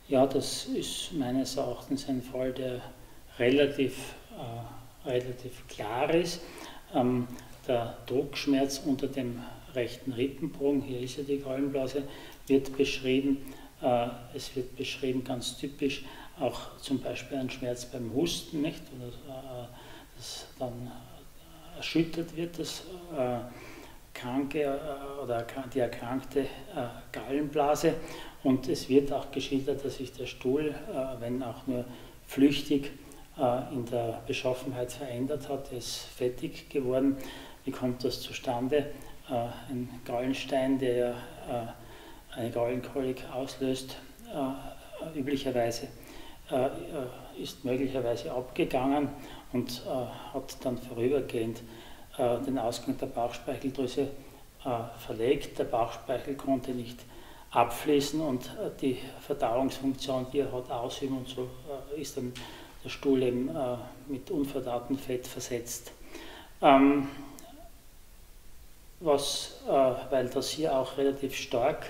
Ja, das ist meines Erachtens ein Fall, der relativ klar ist. Der Druckschmerz unter dem rechten Rippenbogen, hier ist ja die Gallenblase, wird beschrieben. Es wird beschrieben, ganz typisch, auch zum Beispiel ein Schmerz beim Husten, nicht? Oder dass dann erschüttert wird, das kranke oder die erkrankte Gallenblase. Und es wird auch geschildert, dass sich der Stuhl, wenn auch nur flüchtig, in der Beschaffenheit verändert hat. Er ist fettig geworden. Wie kommt das zustande? Ein Gallenstein, der eine Gallenkolik auslöst, üblicherweise ist möglicherweise abgegangen und hat dann vorübergehend den Ausgang der Bauchspeicheldrüse verlegt. Der Bauchspeichel konnte nicht abfließen und die Verdauungsfunktion, die er hat, ausüben, und so ist dann der Stuhl eben mit unverdautem Fett versetzt. Weil das hier auch relativ stark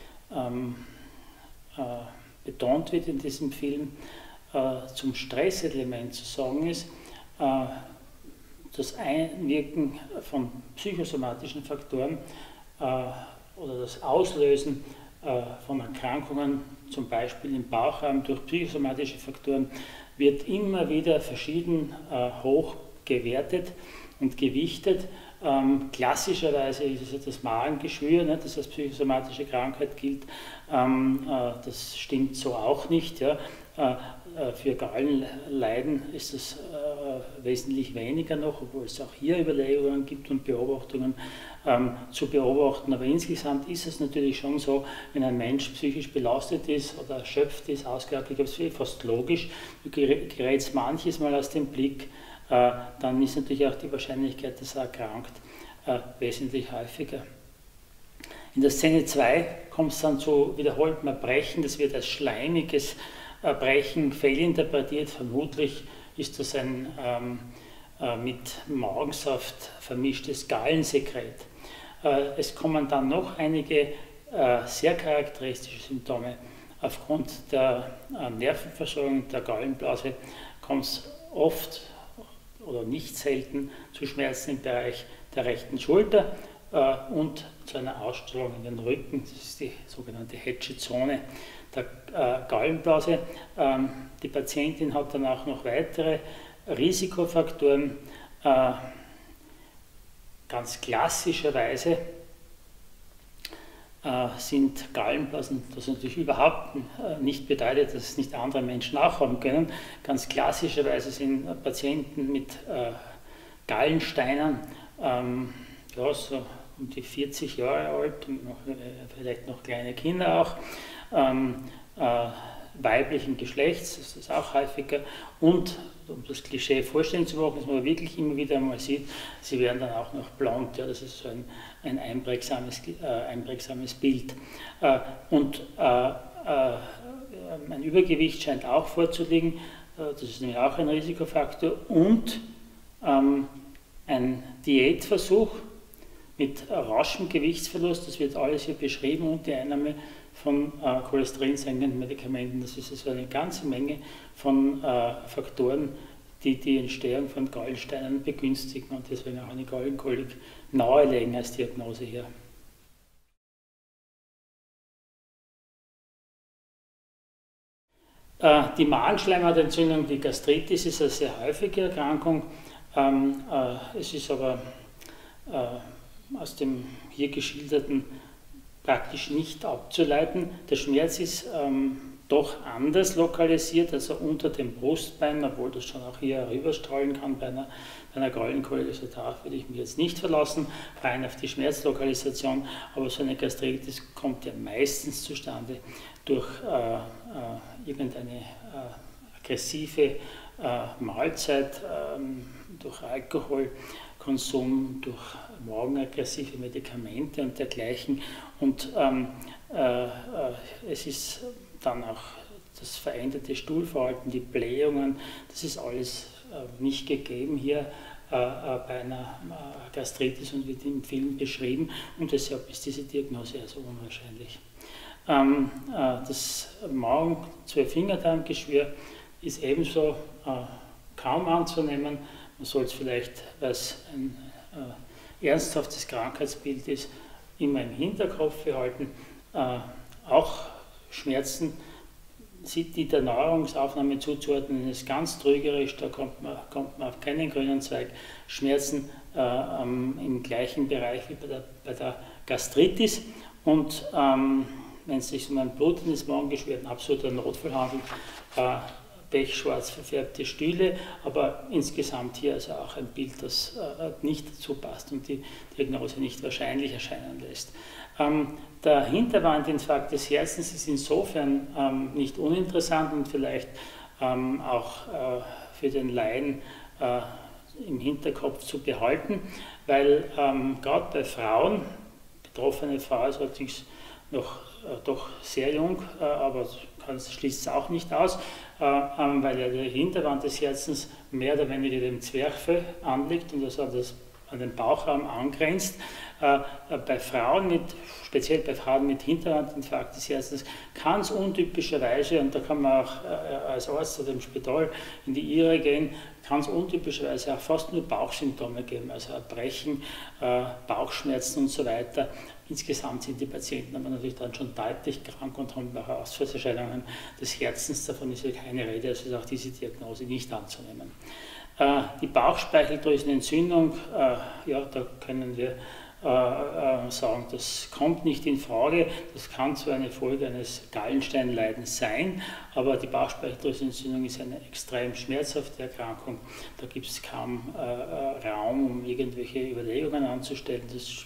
betont wird in diesem Film, zum Stresselement zu sagen ist, das Einwirken von psychosomatischen Faktoren oder das Auslösen von Erkrankungen, zum Beispiel im Bauchraum durch psychosomatische Faktoren, wird immer wieder verschieden hoch gewertet und gewichtet. Klassischerweise ist es ja das Magengeschwür, ne, das als psychosomatische Krankheit gilt. Das stimmt so auch nicht. Ja. Für Gallenleiden ist es wesentlich weniger noch, obwohl es auch hier Überlegungen gibt und Beobachtungen zu beobachten. Aber insgesamt ist es natürlich schon so, wenn ein Mensch psychisch belastet ist oder erschöpft ist, ausgearbeitet, ich glaube, es ist fast logisch, du gerätst manches Mal aus dem Blick, dann ist natürlich auch die Wahrscheinlichkeit, dass er erkrankt, wesentlich häufiger. In der Szene 2 kommt es dann zu wiederholtem Erbrechen, das wird als schleimiges Erbrechen fehlinterpretiert. Vermutlich ist das ein mit Magensaft vermischtes Gallensekret. Es kommen dann noch einige sehr charakteristische Symptome. Aufgrund der Nervenversorgung der Gallenblase kommt es oft oder nicht selten zu Schmerzen im Bereich der rechten Schulter und zu einer Ausstrahlung in den Rücken. Das ist die sogenannte Hedge-Zone der Gallenblase. Die Patientin hat dann auch noch weitere Risikofaktoren. Ganz klassischerweise sind Gallenblasen, das natürlich überhaupt nicht bedeutet, dass es nicht andere Menschen auch haben können. Ganz klassischerweise sind Patienten mit Gallensteinen, ja, so um die 40 Jahre alt, und vielleicht noch kleine Kinder auch, weiblichen Geschlechts, das ist auch häufiger, und um das Klischee vorstellen zu machen, dass man wirklich immer wieder einmal sieht, sie werden dann auch noch blond, ja, das ist so ein einprägsames Bild. Und ein Übergewicht scheint auch vorzuliegen, das ist nämlich auch ein Risikofaktor, und ein Diätversuch mit raschem Gewichtsverlust, das wird alles hier beschrieben, und die Einnahme von cholesterinsenkenden Medikamenten. Das ist also eine ganze Menge von Faktoren, die die Entstehung von Gallensteinen begünstigen und deswegen auch eine Gallenkolik nahelegen als Diagnose hier. Die Magenschleimhautentzündung, die Gastritis, ist eine sehr häufige Erkrankung. Es ist aber aus dem hier geschilderten praktisch nicht abzuleiten. Der Schmerz ist doch anders lokalisiert, also unter dem Brustbein, obwohl das schon auch hier herüberstrahlen kann bei einer Gallenkolik. Also darauf würde ich mich jetzt nicht verlassen, rein auf die Schmerzlokalisation, aber so eine Gastritis kommt ja meistens zustande durch irgendeine aggressive Mahlzeit, durch Alkoholkonsum, durch magenaggressive Medikamente und dergleichen. Und es ist dann auch das veränderte Stuhlverhalten, die Blähungen, das ist alles nicht gegeben hier bei einer Gastritis und wird im Film beschrieben, und deshalb ist diese Diagnose also unwahrscheinlich. Das Magen-Zwei-Fingerdarmgeschwür ist ebenso kaum anzunehmen. Man soll es vielleicht, weil es ein ernsthaftes Krankheitsbild ist, immer im Hinterkopf behalten. Auch Schmerzen, die der Nahrungsaufnahme zuzuordnen, ist ganz trügerisch, da kommt man auf keinen grünen Zweig. Schmerzen im gleichen Bereich wie bei der Gastritis, und wenn es sich um ein blutendes Magengeschwür, ein absoluter Notfall handelt, pechschwarz verfärbte Stühle, aber insgesamt hier also auch ein Bild, das nicht dazu passt und die Diagnose nicht wahrscheinlich erscheinen lässt. Der Hinterwandinfarkt des Herzens ist insofern nicht uninteressant und vielleicht auch für den Laien im Hinterkopf zu behalten, weil gerade bei Frauen, betroffene Frau ist allerdings noch doch sehr jung, aber schließt es auch nicht aus, weil ja der Hinterwand des Herzens mehr oder weniger dem Zwerchfell anliegt und das an den Bauchraum angrenzt. Bei Frauen, speziell bei Frauen mit Hinterwandinfarkt des Herzens, kann es untypischerweise, und da kann man auch als Arzt oder im Spital in die Irre gehen, kann es untypischerweise auch fast nur Bauchsymptome geben, also Erbrechen, Bauchschmerzen und so weiter. Insgesamt sind die Patienten aber natürlich dann schon deutlich krank und haben auch Ausfallserscheinungen des Herzens, davon ist ja keine Rede, also ist auch diese Diagnose nicht anzunehmen. Die Bauchspeicheldrüsenentzündung, ja, da können wir sagen, das kommt nicht in Frage. Das kann zwar eine Folge eines Gallensteinleidens sein, aber die Bauchspeicheldrüsenentzündung ist eine extrem schmerzhafte Erkrankung. Da gibt es kaum Raum, um irgendwelche Überlegungen anzustellen. Das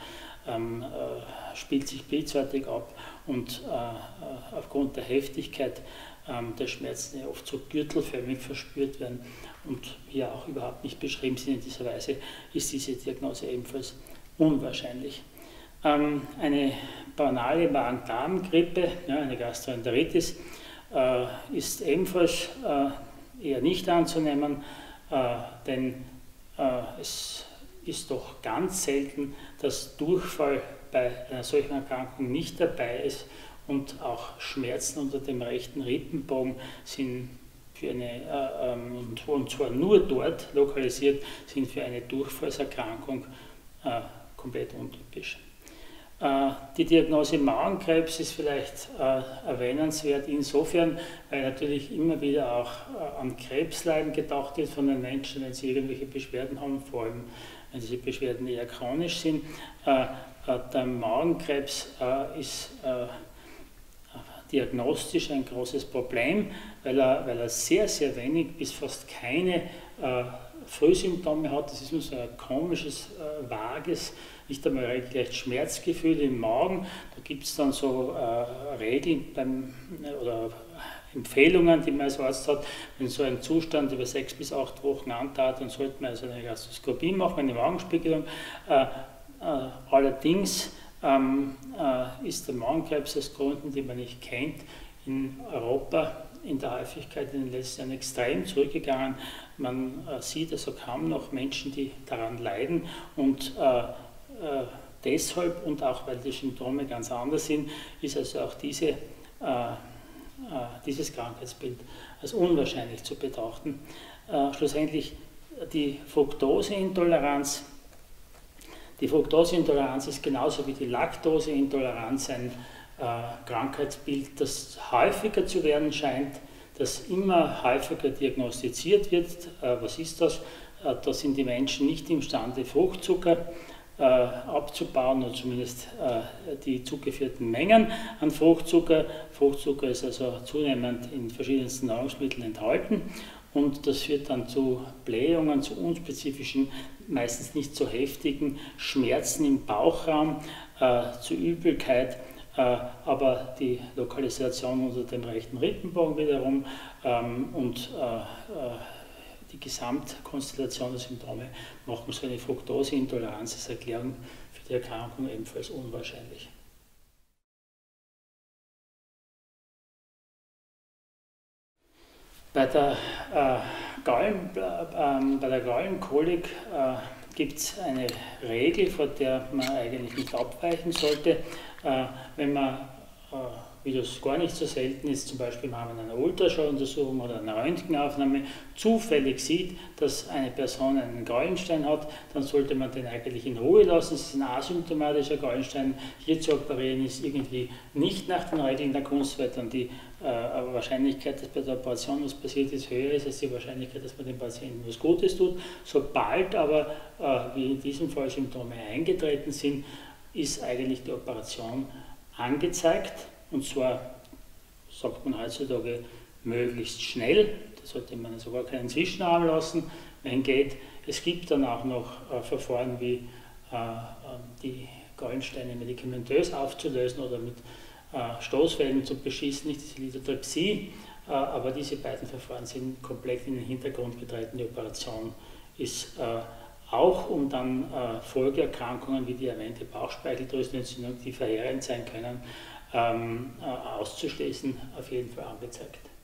spielt sich blitzartig ab und aufgrund der Heftigkeit der Schmerzen, die oft so gürtelförmig verspürt werden und hier auch überhaupt nicht beschrieben sind in dieser Weise, ist diese Diagnose ebenfalls unwahrscheinlich. Eine banale Magen-Darm-Grippe, ja, eine Gastroenteritis, ist ebenfalls eher nicht anzunehmen, denn es ist doch ganz selten, dass Durchfall bei einer solchen Erkrankung nicht dabei ist, und auch Schmerzen unter dem rechten Rippenbogen sind für eine, und zwar nur dort lokalisiert, sind für eine Durchfallserkrankung komplett untypisch. Die Diagnose Magenkrebs ist vielleicht erwähnenswert insofern, weil natürlich immer wieder auch an Krebsleiden gedacht wird von den Menschen, wenn sie irgendwelche Beschwerden haben, vor allem wenn diese Beschwerden eher chronisch sind. Der Magenkrebs ist diagnostisch ein großes Problem, weil er sehr, sehr wenig bis fast keine Frühsymptome hat. Das ist nur so ein komisches, vages, nicht einmal regelrecht Schmerzgefühl im Magen. Da gibt es dann so Regeln oder Empfehlungen, die man als Arzt hat. Wenn so ein Zustand über 6 bis 8 Wochen andauert, dann sollte man also eine Gastroskopie machen, eine Magenspiegelung. Allerdings ist der Magenkrebs aus Gründen, die man nicht kennt, in Europa in der Häufigkeit in den letzten Jahren extrem zurückgegangen. Man sieht also kaum noch Menschen, die daran leiden, und deshalb und auch weil die Symptome ganz anders sind, ist also auch dieses Krankheitsbild als unwahrscheinlich zu betrachten. Schlussendlich die Fructoseintoleranz. Die Fructoseintoleranz ist genauso wie die Laktoseintoleranz ein Krankheitsbild, das häufiger zu werden scheint, das immer häufiger diagnostiziert wird. Was ist das? Da sind die Menschen nicht imstande, Fruchtzucker abzubauen, oder zumindest die zugeführten Mengen an Fruchtzucker. Fruchtzucker ist also zunehmend in verschiedensten Nahrungsmitteln enthalten, und das führt dann zu Blähungen, zu unspezifischen, meistens nicht so heftigen Schmerzen im Bauchraum, zu Übelkeit, aber die Lokalisation unter dem rechten Rippenbogen wiederum und die Gesamtkonstellation der Symptome machen so eine Fructoseintoleranz als Erklärung für die Erkrankung ebenfalls unwahrscheinlich. Bei der Gallenkolik gibt es eine Regel, vor der man eigentlich nicht abweichen sollte. Wenn man wie das gar nicht so selten ist, zum Beispiel im Rahmen einer Ultraschalluntersuchung oder einer Röntgenaufnahme, zufällig sieht, dass eine Person einen Gallenstein hat, dann sollte man den eigentlich in Ruhe lassen. Es ist ein asymptomatischer Gallenstein. Hier zu operieren ist irgendwie nicht nach den Regeln der Kunst, weil dann die Wahrscheinlichkeit, dass bei der Operation was passiert ist, höher ist als die Wahrscheinlichkeit, dass man dem Patienten was Gutes tut. Sobald aber, wie in diesem Fall, Symptome eingetreten sind, ist eigentlich die Operation angezeigt, und zwar, sagt man heutzutage, möglichst schnell. Da sollte man sogar keinen Zwischenraum lassen, wenn geht. Es gibt dann auch noch Verfahren wie die Gallensteine medikamentös aufzulösen oder mit Stoßwellen zu beschießen, nicht diese Lithotripsie, aber diese beiden Verfahren sind komplett in den Hintergrund getreten. Die Operation ist auch, um dann Folgeerkrankungen wie die erwähnte Bauchspeicheldrüsenentzündung, die verheerend sein können, auszuschließen, auf jeden Fall angezeigt.